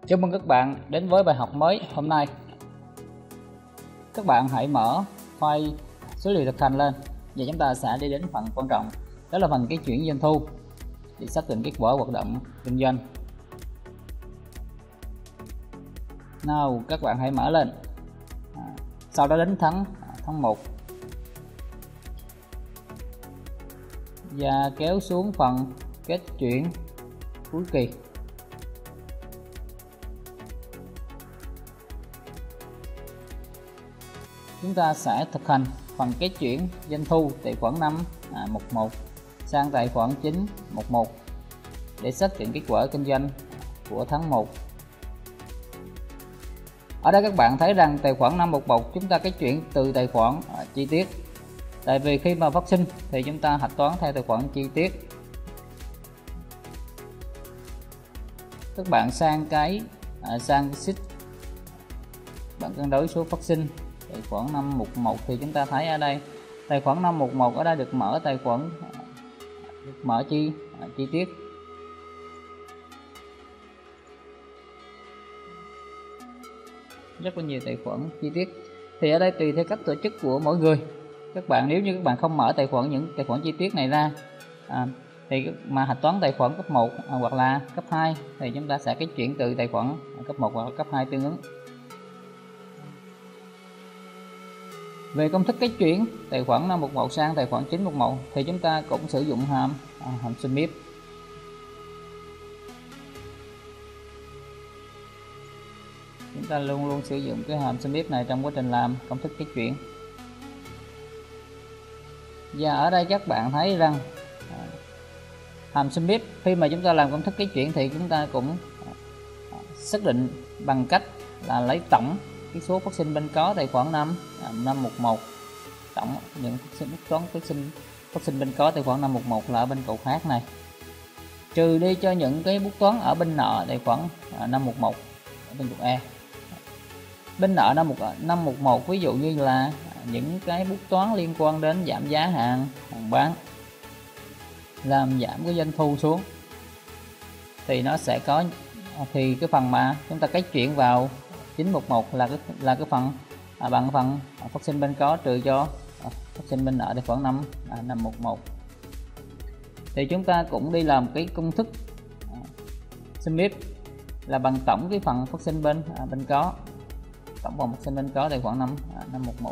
Chào mừng các bạn đến với bài học mới hôm nay. Các bạn hãy mở file số liệu thực hành lên và chúng ta sẽ đi đến phần quan trọng, đó là phần cái chuyển doanh thu để xác định kết quả hoạt động kinh doanh. Nào các bạn hãy mở lên. Sau đó đến tháng 1 và kéo xuống phần kết chuyển cuối kỳ. Chúng ta sẽ thực hành phần kết chuyển doanh thu tài khoản 511 sang tài khoản 911 để xác định kết quả kinh doanh của tháng 1. Ở đây các bạn thấy rằng tài khoản 511 chúng ta kết chuyển từ tài khoản chi tiết. Tại vì khi mà phát sinh thì chúng ta hạch toán theo tài khoản chi tiết. Các bạn sang sheet bạn cân đối số phát sinh tài khoản 511 thì chúng ta thấy ở đây tài khoản 511 ở đây được mở tài khoản chi tiết. Rất là nhiều tài khoản chi tiết. Thì ở đây tùy theo cách tổ chức của mỗi người. Các bạn nếu như các bạn không mở những tài khoản chi tiết này ra thì mà hạch toán tài khoản cấp 1 hoặc là cấp 2 thì chúng ta sẽ kết chuyển từ tài khoản cấp 1 hoặc cấp 2 tương ứng. Về công thức kết chuyển tài khoản 511 sang tài khoản 911 thì chúng ta cũng sử dụng hàm SUMIF. Chúng ta luôn luôn sử dụng cái hàm SUMIF này trong quá trình làm công thức kết chuyển. Và ở đây các bạn thấy rằng hàm SUMIF khi mà chúng ta làm công thức kết chuyển thì chúng ta cũng xác định bằng cách là lấy tổng cái số phát sinh bên có tài khoản 511, tổng những bút toán phát sinh bên có tài khoản 511 là ở bên cột khác này, trừ đi cho những cái bút toán ở bên nợ tài khoản 511 ở bên cột E. Bên nợ 511 ví dụ như là những cái bút toán liên quan đến giảm giá hàng bán, làm giảm cái doanh thu xuống, thì nó sẽ có thì cái phần mà chúng ta kết chuyển vào 911 là cái phần bằng phần phát sinh bên có trừ cho phát sinh bên nợ tài khoản 511. Thì chúng ta cũng đi làm cái công thức SUMIF là bằng tổng cái phần phát sinh bên có, tổng phần phát sinh bên có tài khoản 511.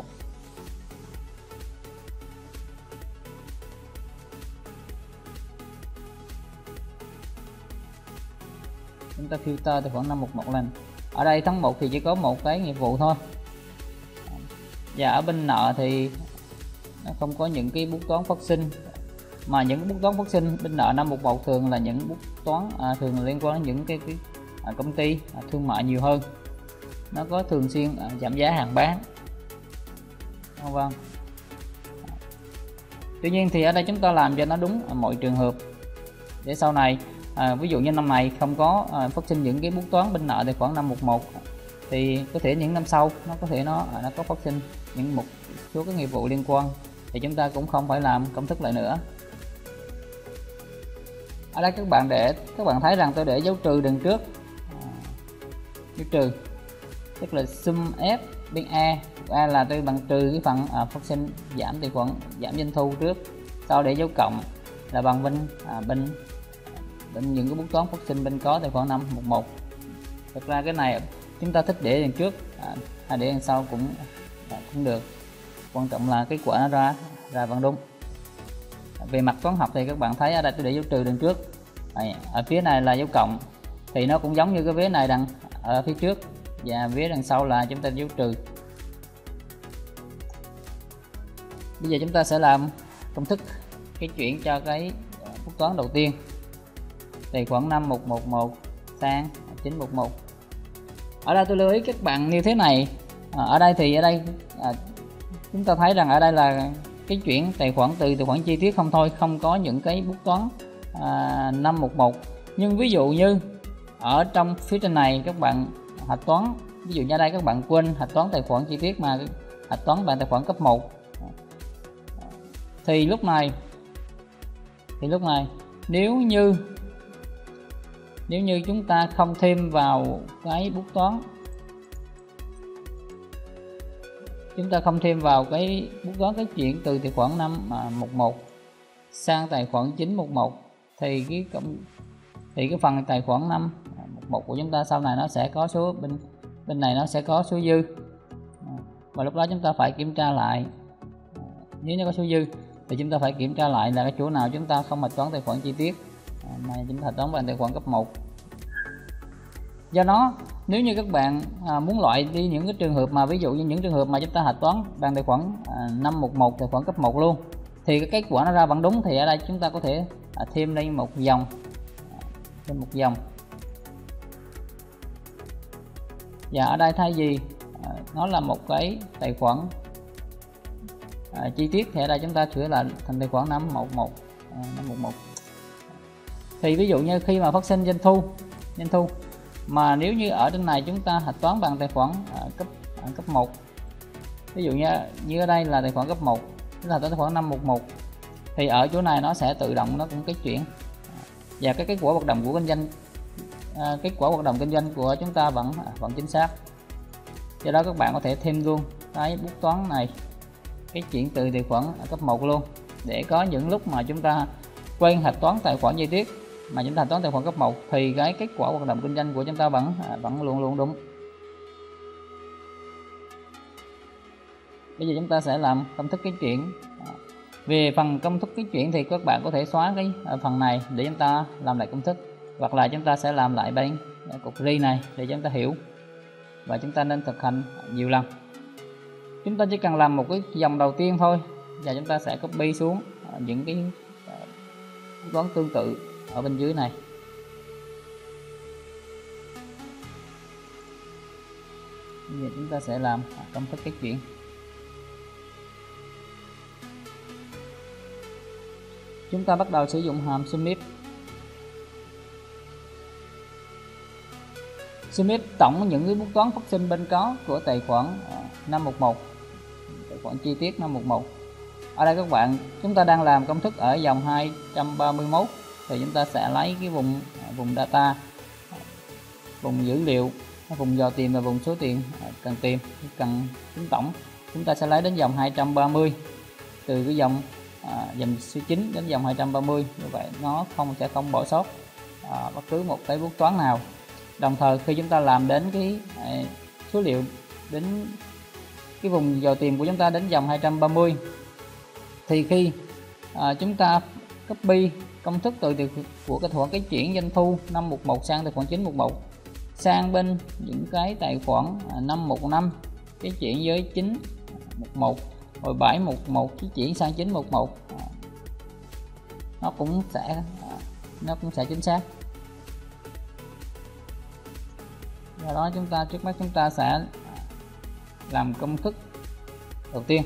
Chúng ta filter tài khoản 511 lên. Ở đây tháng 1 thì chỉ có một cái nghiệp vụ thôi. Và ở bên nợ thì nó không có những cái bút toán phát sinh, mà những bút toán phát sinh bên nợ 511 thường là những bút toán thường liên quan đến những cái công ty thương mại nhiều hơn, nó có thường xuyên giảm giá hàng bán. Vâng. Tuy nhiên thì ở đây chúng ta làm cho nó đúng mọi trường hợp để sau này ví dụ như năm này không có phát sinh những cái bút toán bên nợ tài khoản 511 thì có thể những năm sau nó có thể nó có phát sinh những một số cái nghiệp vụ liên quan thì chúng ta cũng không phải làm công thức lại nữa. Ở đây các bạn thấy rằng tôi để dấu trừ đằng trước, dấu trừ tức là sum F bên E là tôi bằng trừ cái phần phát sinh giảm tài khoản giảm doanh thu trước, sau để dấu cộng là bằng bên những cái bút toán phát sinh bên có tài khoản 511. Thực ra cái này chúng ta thích để đằng trước hay để đằng sau cũng được, quan trọng là kết quả nó ra vẫn đúng. Về mặt toán học thì các bạn thấy ở đây tôi để dấu trừ đằng trước, ở phía này là dấu cộng thì nó cũng giống như cái vế này ở phía trước, và vế đằng sau là chúng ta dấu trừ. Bây giờ chúng ta sẽ làm công thức kết chuyển cho cái bút toán đầu tiên, tài khoản 5111 sang 911. Ở đây tôi lưu ý các bạn như thế này. Ở đây chúng ta thấy rằng ở đây là cái chuyển tài khoản từ tài khoản chi tiết không thôi, không có những cái bút toán 511. Nhưng ví dụ như ở trong phía trên này các bạn hạch toán, ví dụ như đây các bạn quên hạch toán tài khoản chi tiết mà hạch toán bằng tài khoản cấp 1 thì lúc này nếu như Nếu như chúng ta không thêm vào cái bút toán, chúng ta không thêm vào cái bút toán cái chuyển từ tài khoản 511 sang tài khoản 911 thì cái phần tài khoản 511 của chúng ta sau này nó sẽ có số bên này nó sẽ có số dư, và lúc đó chúng ta phải kiểm tra lại. Nếu nó có số dư thì chúng ta phải kiểm tra lại là cái chỗ nào chúng ta không hạch toán tài khoản chi tiết mà chúng ta hạch toán bằng tài khoản cấp 1. Do đó nếu như các bạn muốn loại đi những cái trường hợp mà ví dụ như những trường hợp mà chúng ta hạch toán bằng tài khoản 511 tài khoản cấp 1 luôn thì cái kết quả nó ra vẫn đúng, thì ở đây chúng ta có thể thêm lên một dòng, và ở đây thay vì nó là một cái tài khoản chi tiết thì ở đây chúng ta sửa lại thành tài khoản 511. Thì ví dụ như khi mà phát sinh doanh thu mà nếu như ở trên này chúng ta hạch toán bằng tài khoản cấp 1, ví dụ như ở đây là tài khoản cấp 1, chúng ta hạch toán tài khoản 511 thì ở chỗ này nó sẽ tự động nó cũng cái chuyển, và cái kết quả hoạt động của kinh doanh, kết quả hoạt động kinh doanh của chúng ta vẫn chính xác. Do đó các bạn có thể thêm luôn cái bút toán này, cái chuyển từ tài khoản cấp 1 luôn, để có những lúc mà chúng ta quên hạch toán tài khoản chi tiết mà chúng ta hạch toán tài khoản cấp 1 thì cái kết quả hoạt động kinh doanh của chúng ta vẫn luôn đúng. Bây giờ chúng ta sẽ làm công thức ký chuyển. Về phần công thức ký chuyển thì các bạn có thể xóa cái phần này để chúng ta làm lại công thức, hoặc là chúng ta sẽ làm lại bên cục ri này để chúng ta hiểu, và chúng ta nên thực hành nhiều lần. Chúng ta chỉ cần làm một cái dòng đầu tiên thôi, và chúng ta sẽ copy xuống những cái toán tương tự ở bên dưới này. Bây giờ chúng ta sẽ làm công thức ký chuyển. Chúng ta bắt đầu sử dụng hàm sum if tổng những cái bút toán phát sinh bên có của tài khoản 511, tài khoản chi tiết 511. Ở đây các bạn, chúng ta đang làm công thức ở dòng 231 thì chúng ta sẽ lấy cái vùng data, vùng dữ liệu, vùng dò tìm và vùng số tiền cần tìm, cần tính tổng. Chúng ta sẽ lấy đến dòng 230, từ cái dòng số 9 đến dòng 230, như vậy nó sẽ không bỏ sót bất cứ một cái bút toán nào. Đồng thời khi chúng ta làm đến cái số liệu, đến cái vùng dò tìm của chúng ta đến dòng 230 thì khi chúng ta copy công thức của cái khoản cái chuyển doanh thu 511 sang tài khoản 911 sang bên những cái tài khoản 515 cái chuyển với 911 rồi 711 cái chuyển sang 911, nó cũng sẽ chính xác. Do đó trước mắt chúng ta sẽ làm công thức đầu tiên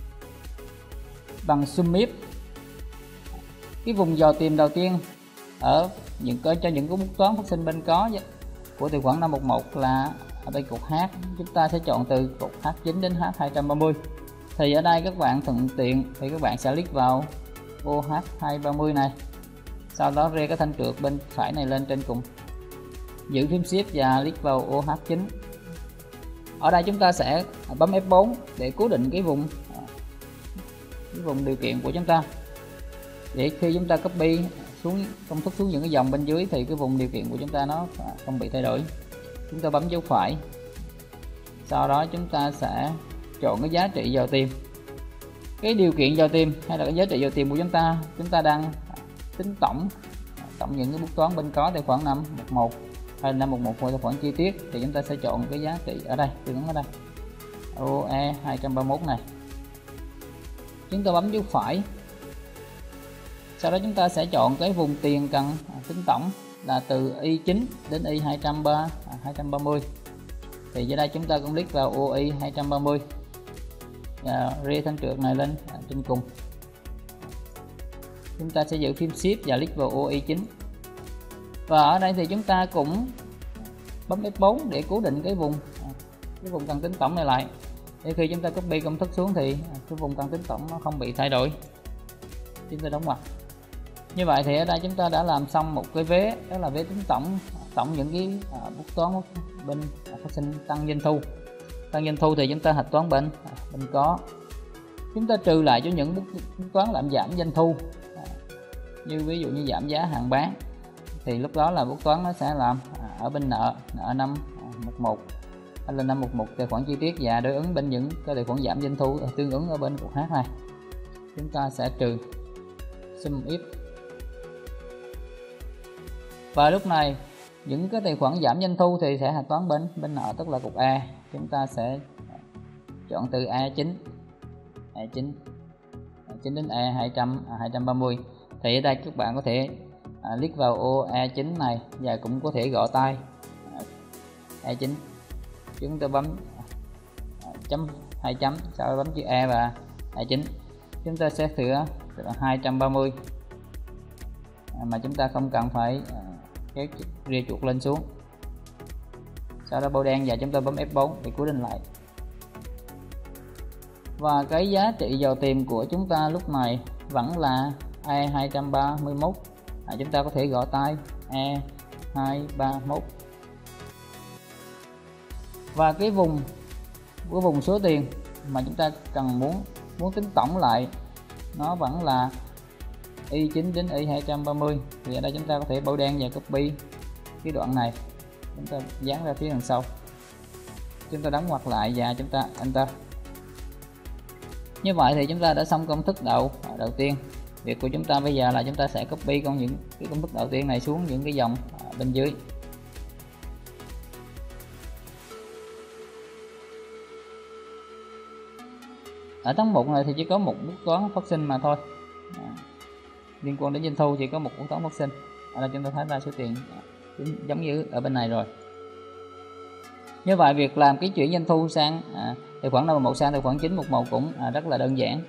bằng sum if. Cái vùng dò tìm đầu tiên ở cho những cái bút toán phát sinh bên có của tài khoản 511 là ở đây cột H, chúng ta sẽ chọn từ cột H9 đến H230. Thì ở đây các bạn thuận tiện thì các bạn sẽ click vào OH230 này, sau đó rê cái thanh trượt bên phải này lên trên cùng, giữ phím shift và click vào OH9. Ở đây chúng ta sẽ bấm F4 để cố định cái vùng điều kiện của chúng ta, để khi chúng ta copy xuống công thức xuống những cái dòng bên dưới thì cái vùng điều kiện của chúng ta nó không bị thay đổi. Chúng ta bấm dấu phải, sau đó chúng ta sẽ chọn cái giá trị dò tìm, cái điều kiện dò tìm hay là cái giá trị dò tìm của chúng ta đang tính tổng những cái bút toán bên có tài khoản 511 hay 511 hoặc tài khoản chi tiết, thì chúng ta sẽ chọn cái giá trị ở đây, tương ứng ở đây OE 231 này. Chúng ta bấm dấu phải, sau đó chúng ta sẽ chọn cái vùng tiền cần tính tổng là từ Y9 đến Y230. Thì dưới đây chúng ta cũng click vào OI 230 và rê thanh trượt này lên trên cùng. Chúng ta sẽ giữ phím shift và click vào OI9. Và ở đây thì chúng ta cũng bấm F4 để cố định cái vùng cần tính tổng này lại, để khi chúng ta copy công thức xuống thì cái vùng cần tính tổng nó không bị thay đổi. Chúng ta đóng ngoặc. Như vậy thì ở đây chúng ta đã làm xong một cái vế, đó là vế tính tổng những cái bút toán bên phát sinh tăng doanh thu. Tăng doanh thu thì chúng ta hạch toán bên có, chúng ta trừ lại cho những bút toán làm giảm doanh thu, như ví dụ như giảm giá hàng bán, thì lúc đó là bút toán nó sẽ làm ở bên nợ 511 hay là 511 tài khoản chi tiết, và đối ứng bên những cái tài khoản giảm doanh thu tương ứng ở bên cột H này, chúng ta sẽ trừ sum if. Và lúc này những cái tài khoản giảm doanh thu thì sẽ hạch toán bên nợ, tức là cục A. Chúng ta sẽ chọn từ A9 đến A230. Thì ở đây các bạn có thể click vào ô A9 này và cũng có thể gõ tay A9. Chúng ta bấm chấm 2 chấm, sau đó bấm chữ A và A9. Chúng ta sẽ sửa 230 mà chúng ta không cần phải kéo ria chuột lên xuống. Sau đó bôi đen và chúng ta bấm F4 để cố định lại. Và cái giá trị vào tiền của chúng ta lúc này vẫn là E231. Chúng ta có thể gõ tay E231. Và cái vùng số tiền mà chúng ta cần muốn tính tổng lại nó vẫn là Y9 đến Y230. Thì ở đây chúng ta có thể bôi đen và copy cái đoạn này, chúng ta dán ra phía đằng sau, chúng ta đóng ngoặc lại và chúng ta enter. Như vậy thì chúng ta đã xong công thức đầu tiên. Việc của chúng ta bây giờ là chúng ta sẽ copy những cái công thức đầu tiên này xuống những cái dòng bên dưới. Ở tháng 1 này thì chỉ có một bút toán phát sinh mà thôi, liên quan đến doanh thu chỉ có một bút toán phát sinh. Ở đây chúng ta thấy ra số tiền giống như ở bên này rồi. Như vậy việc làm cái chuyển doanh thu sang tài khoản 511 sang tài khoản 911 cũng rất là đơn giản.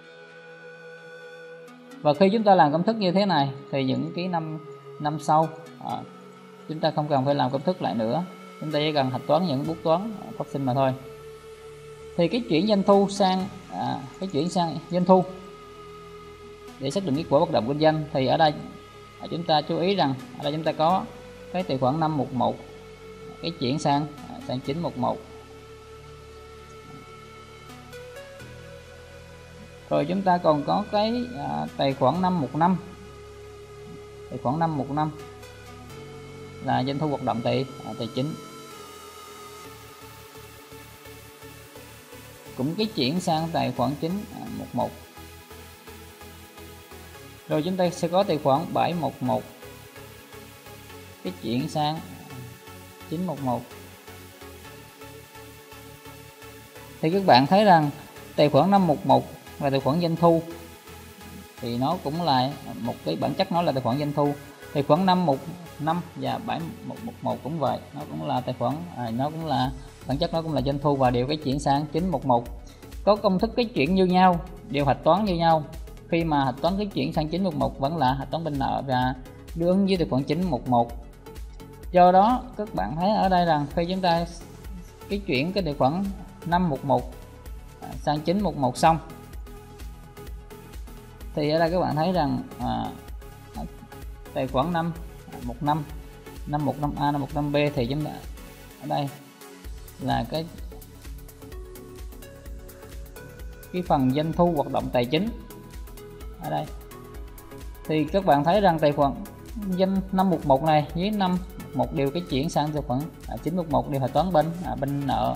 Và khi chúng ta làm công thức như thế này thì những cái năm sau chúng ta không cần phải làm công thức lại nữa, chúng ta chỉ cần hạch toán những bút toán phát sinh mà thôi. Thì cái chuyển doanh thu sang doanh thu để xác định kết quả hoạt động kinh doanh thì ở đây chúng ta chú ý rằng ở đây chúng ta có cái tài khoản 511 cái chuyển sang 911, rồi chúng ta còn có cái tài khoản 515. Tài khoản 515 là doanh thu hoạt động tài chính, cũng cái chuyển sang tài khoản 911. Rồi chúng ta sẽ có tài khoản 711 cái chuyển sang 911. Thì các bạn thấy rằng tài khoản 511 và tài khoản doanh thu thì nó cũng là một cái bản chất, nó là tài khoản doanh thu. Tài khoản 515 và 7111 cũng vậy, nó cũng là tài khoản nó cũng là bản chất, nó cũng là doanh thu và đều cái chuyển sang 911. Có công thức cái chuyển như nhau, đều hạch toán như nhau. Khi mà hạch toán cái chuyển sang 911 vẫn là hạch toán bên nợ và đối ứng với tài khoản 911. Do đó các bạn thấy ở đây rằng khi chúng ta cái chuyển cái tài khoản 511 sang 911 xong thì ở đây các bạn thấy rằng tài khoản 515, 515A, 515B thì chúng ta ở đây là cái phần doanh thu hoạt động tài chính. Ở đây thì các bạn thấy rằng tài khoản doanh 511 này với 511 đều cái chuyển sang tài khoản 911 đều hạch toán bên nợ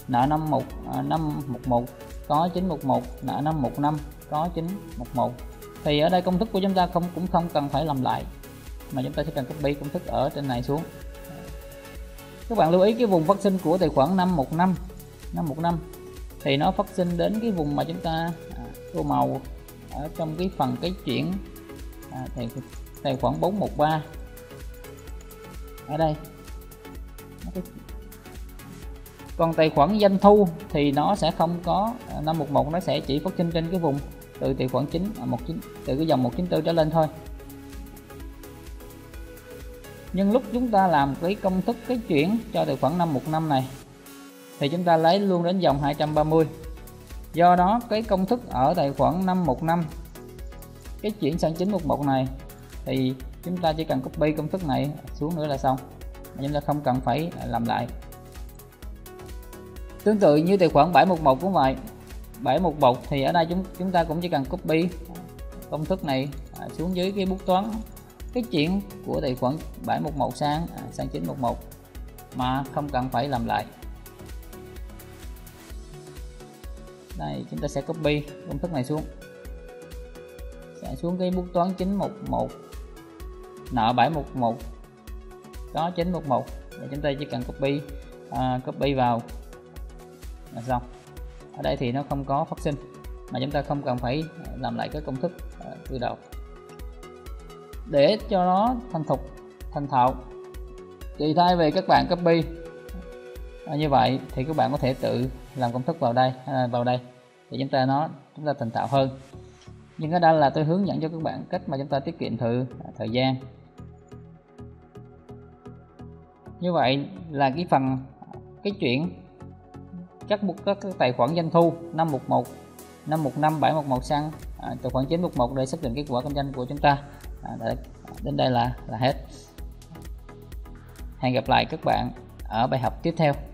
511 có 911, nợ 515 có 911. Thì ở đây công thức của chúng ta cũng không cần phải làm lại, mà chúng ta chỉ cần copy công thức ở trên này xuống. Các bạn lưu ý cái vùng phát sinh của tài khoản 515 thì nó phát sinh đến cái vùng mà chúng ta tô màu ở trong cái phần cái chuyển tài khoản 413 ở đây. Còn tài khoản doanh thu thì nó sẽ không có 511, nó sẽ chỉ phát sinh trên cái vùng từ tài khoản 919, từ cái dòng 194 trở lên thôi. Nhưng lúc chúng ta làm cái công thức cái chuyển cho tài khoản 515 này thì chúng ta lấy luôn đến dòng 230. Do đó cái công thức ở tài khoản 515 cái chuyển sang 911 này thì chúng ta chỉ cần copy công thức này xuống nữa là xong, chúng ta không cần phải làm lại. Tương tự như tài khoản 711 cũng vậy. 711 thì ở đây chúng ta cũng chỉ cần copy công thức này xuống dưới cái bút toán cái chuyển của tài khoản 711 sang 911 mà không cần phải làm lại. Đây chúng ta sẽ copy công thức này xuống, sẽ xuống cái bút toán 911 nợ 711 có 911 và chúng ta chỉ cần copy vào là xong. Ở đây thì nó không có phát sinh mà chúng ta không cần phải làm lại cái công thức từ đầu. Để cho nó thành thạo thì thay vì các bạn copy như vậy thì các bạn có thể tự làm công thức vào đây để chúng ta thành thạo hơn. Nhưng ở đây là tôi hướng dẫn cho các bạn cách mà chúng ta tiết kiệm thời gian. Như vậy là cái chuyện các tài khoản doanh thu 511, 515, 711 sang tài khoản 911 để xác định kết quả kinh doanh của chúng ta. Đến đây là hết. Hẹn gặp lại các bạn ở bài học tiếp theo.